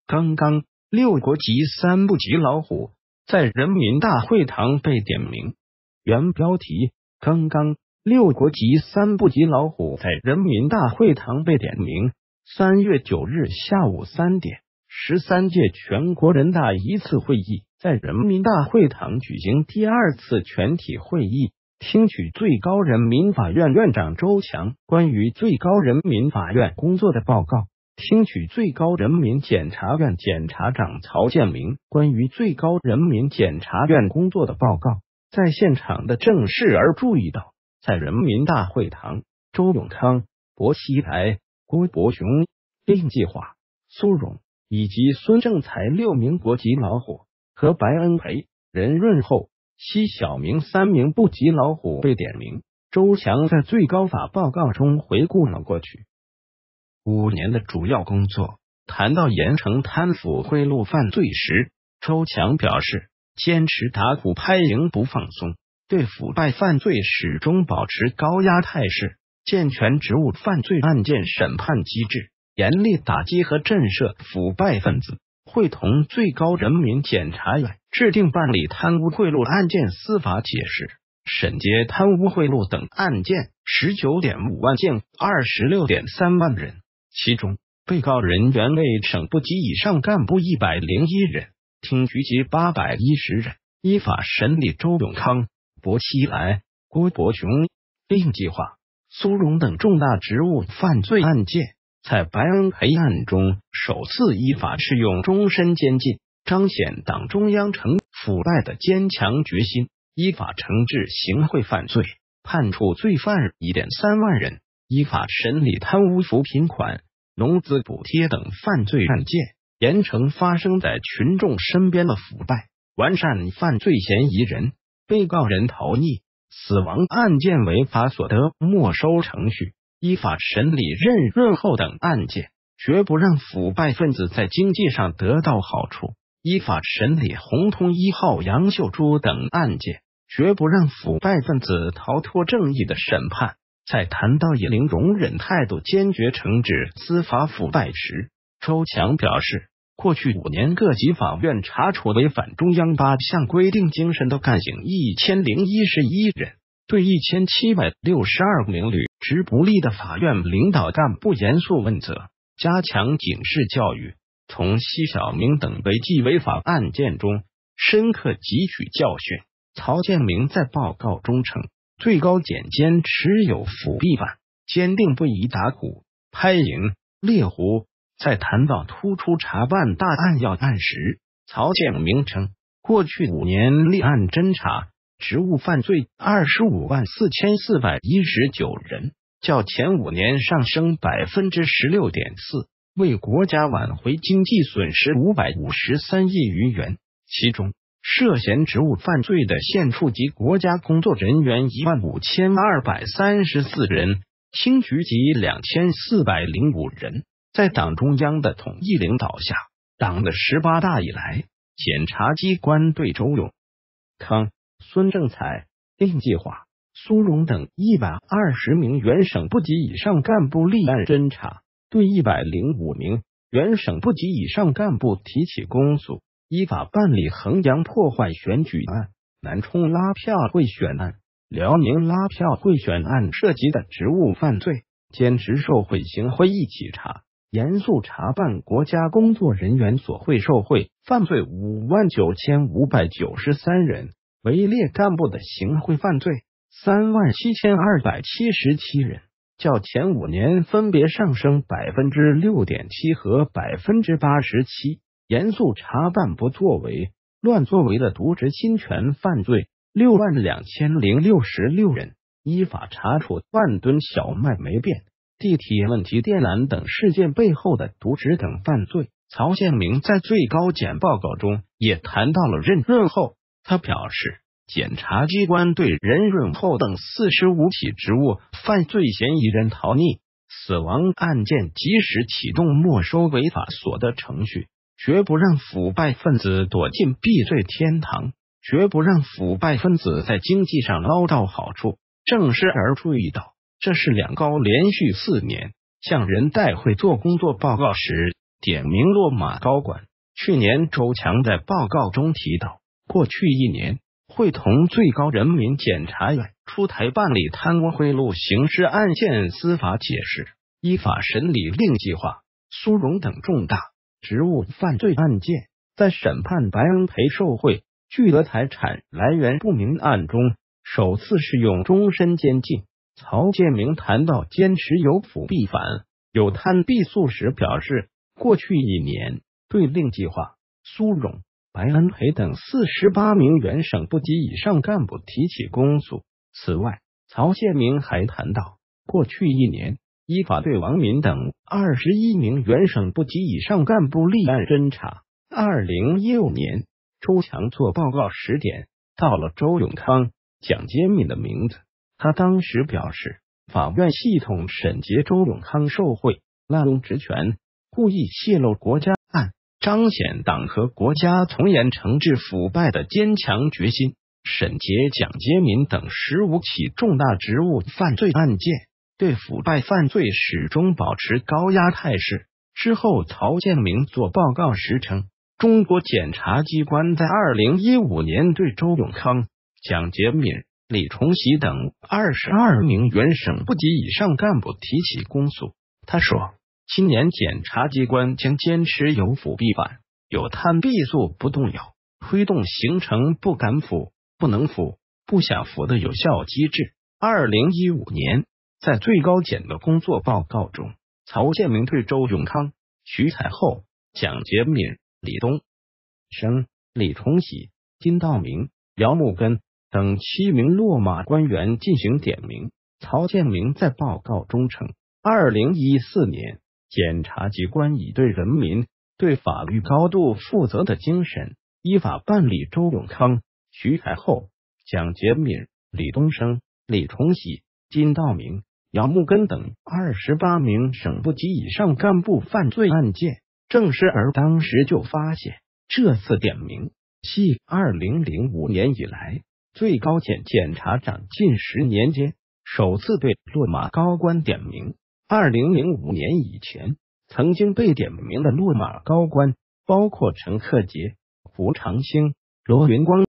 刚刚6国级3部级老虎在人民大会堂被点名。原标题：刚刚6国级3部级老虎在人民大会堂被点名。3月9日下午3点，13届全国人大一次会议在人民大会堂举行第2次全体会议，听取最高人民法院院长周强关于最高人民法院工作的报告，听取最高人民检察院检察长曹建明关于最高人民检察院工作的报告。在现场的郑世儿注意到，在人民大会堂，周永康、薄熙来、郭伯雄、令计划、苏荣以及孙政才6名国级老虎和白恩培、任润厚、奚晓明3名部级老虎被点名。周强在最高法报告中回顾了过去5年的主要工作，谈到严惩贪腐贿赂犯罪时，周强表示，坚持打虎拍蝇不放松，对腐败犯罪始终保持高压态势，健全职务犯罪案件审判机制，严厉打击和震慑腐败分子，会同最高人民检察院制定办理贪污贿赂案件司法解释、审结贪污贿赂等案件 19.5 万件，26.3万人，其中被告人员为省部级以上干部101人，厅局级810人。依法审理周永康、薄熙来、郭伯雄、令计划、苏荣等重大职务犯罪案件，在白恩培案中首次依法适用终身监禁，彰显党中央惩腐败的坚强决心，依法惩治行贿犯罪，判处罪犯 1.3 万人，依法审理贪污扶贫款、农资补贴等犯罪案件，严惩发生在群众身边的腐败，完善犯罪嫌疑人、被告人逃匿、死亡案件违法所得没收程序，依法审理任润厚等案件，绝不让腐败分子在经济上得到好处，依法审理红通1号杨秀珠等案件，绝不让腐败分子逃脱正义的审判。在谈到以零容忍态度坚决惩治司法腐败时，周强表示，过去5年各级法院查处违反中央8项规定精神的干警1011人，对1762名履职不力的法院领导干部严肃问责，加强警示教育，从奚晓明等违纪违法案件中深刻汲取教训。曹建明在报告中称，最高检坚持有腐弊犯，坚定不移打虎、拍蝇、猎狐。在谈到突出查办大案要案时，曹建明称，过去5年立案侦查职务犯罪254419人，较前5年上升 16.4%， 为国家挽回经济损失553亿余元。其中，涉嫌职务犯罪的县处级国家工作人员15234人，厅局级2405人。在党中央的统一领导下，党的18大以来，检察机关对周永康、孙政才、令计划、苏荣等120名原省部级以上干部立案侦查，对105名原省部级以上干部提起公诉，依法办理衡阳破坏选举案、南充拉票贿选案、辽宁拉票贿选案涉及的职务犯罪，坚持受贿行贿一起查，严肃查办国家工作人员索贿受贿犯罪59593人，围猎干部的行贿犯罪37277人，较前5年分别上升 6.7% 和 87%。严肃查办不作为、乱作为的渎职侵权犯罪62066人，依法查处万吨小麦霉变、地铁问题电缆等事件背后的渎职等犯罪。曹建明在最高检报告中也谈到了任润厚，他表示，检察机关对任润厚等45起职务犯罪嫌疑人逃匿、死亡案件及时启动没收违法所得程序，绝不让腐败分子躲进避罪天堂，绝不让腐败分子在经济上捞到好处。郑世儿注意到，这是两高连续4年向人代会做工作报告时点名落马高官。去年周强在报告中提到，过去1年会同最高人民检察院出台办理贪污贿赂刑事案件司法解释、依法审理令计划、苏荣等重大职务犯罪案件，在审判白恩培受贿、巨额财产来源不明案中，首次适用终身监禁。曹建明谈到坚持有腐必反、有贪必肃时表示，过去1年对令计划、苏荣、白恩培等48名原省部级以上干部提起公诉。此外，曹建明还谈到，过去1年依法对王敏等21名原省部级以上干部立案侦查。2016年，周强做报告时点到了周永康、蒋洁敏的名字。他当时表示，法院系统审结周永康受贿、滥用职权、故意泄露国家案，彰显党和国家从严惩治腐败的坚强决心。审结蒋洁敏等15起重大职务犯罪案件，对腐败犯罪始终保持高压态势。之后，曹建明做报告时称，中国检察机关在2015年对周永康、蒋洁敏、李崇禧等22名原省部级以上干部提起公诉。他说，今年检察机关将坚持有腐必反、有贪必肃不动摇，推动形成不敢腐、不能腐、不想腐的有效机制。2015年，在最高检的工作报告中，曹建明对周永康、徐才厚、蒋洁敏、李东升、李崇禧、金道明、姚木根等7名落马官员进行点名。曹建明在报告中称，2014年，检察机关以对人民、对法律高度负责的精神，依法办理周永康、徐才厚、蒋洁敏、李东升、李崇禧、金道明、姚木根等28名省部级以上干部犯罪案件。郑世而当时就发现，这次点名系2005年以来最高检检察长近10年间首次对落马高官点名。2005年以前，曾经被点名的落马高官包括陈克杰、胡长兴、罗云光。